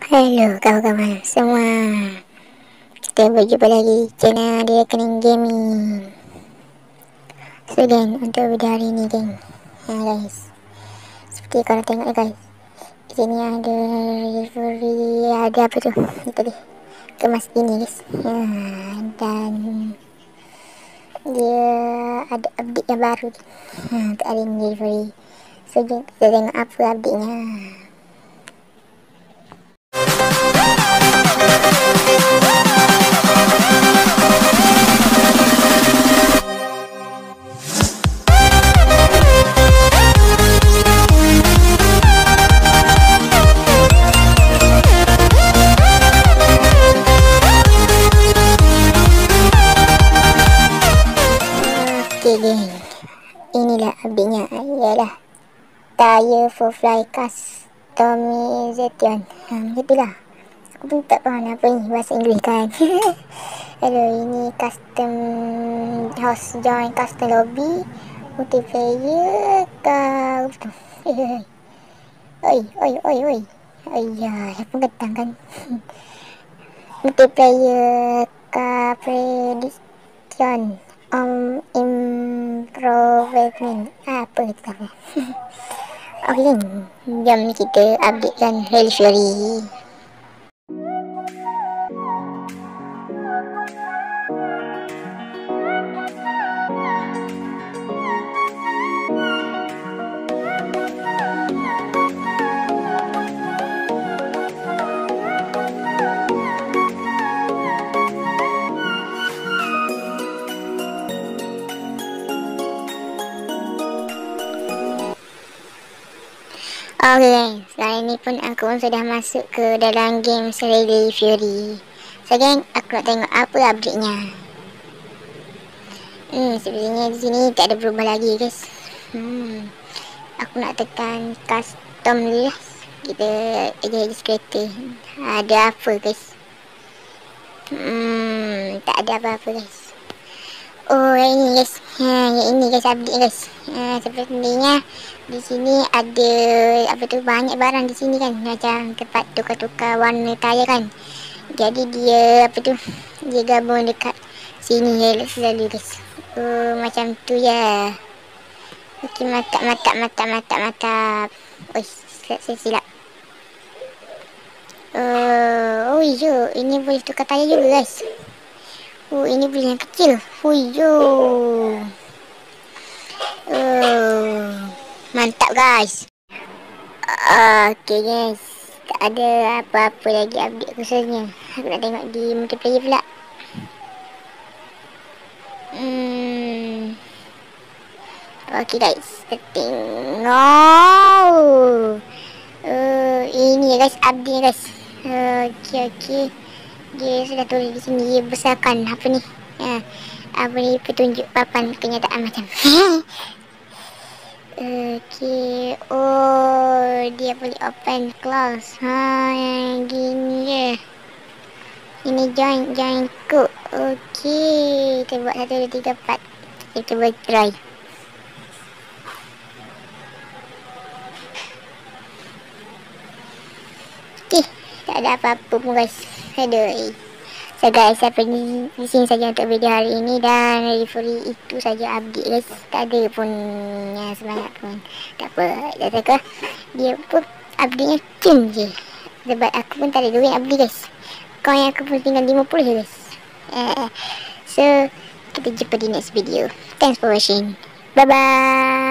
Halo kawan-kawan semua, kita berjumpa lagi channel di rekening gaming. So dan untuk video hari ni geng, guys, seperti korang tengok guys, di sini ada delivery, ada apa tu tadi, kemas ini guys. Dan dia ada update yang baru untuk hari ni delivery. So jom kita tengok apa update nya. Okay geng, inilah update-nya, ialah tire for fly customization. Begitulah. Aku pun tak faham apa ni bahasa Inggeris kan. Aduh, ini custom host join custom lobby multiplayer kau betul. Oi oi oi oi. Ayah, siapa ketang kan. Multiplayer ka prediction improvement apa itu apa. Okey, jom kita updatekan Hell Fury. Okey guys, sekarang ni pun aku pun sudah masuk ke dalam game Hell Fury. So geng, aku nak tengok apa update-nya. Sebenarnya di sini tak ada berubah lagi guys. Aku nak tekan custom dulu lah. Kita edit kereta. Ada apa guys? Tak ada apa-apa guys. Oh, yang ini guys. Yang ini guys, update guys. Sebenarnya di sini ada apa tu, banyak barang di sini kan, macam tempat tukar-tukar warna tayar kan. Jadi dia apa tu, dia gabung dekat sini ya selalu guys. Macam tu ya. Okey, mantap. Oi, saya silap. Oh iya, ini boleh tukar tayar juga guys. Ini boleh yang kecil. Mantap guys. Okey guys, tak ada apa-apa lagi update khususnya. Aku nak tengok di multiplayer pula. Okey guys, kita tengok. Ini guys, update guys. Okey. Dia sudah tulis di sini, dia besarkan apa ni? Apa ni, petunjuk papan kenyataan macam. Okey. Oh, dia boleh open close. Yang gini je. Ini join code. Okey, kita buat 1 2 3 4. Kita try. Okey, tak ada apa-apa pun guys. Aduh. So guys, sampai di sini saja untuk video hari ini, dan Fury itu saja update guys. Tak ada pun yang semangat pun. Tak apa, dah tak, dia pun update-nya cun je. Sebab aku pun tak ada duit update guys. Koin aku pun tinggal 50 je guys. So kita jumpa di next video. Thanks for watching. Bye bye.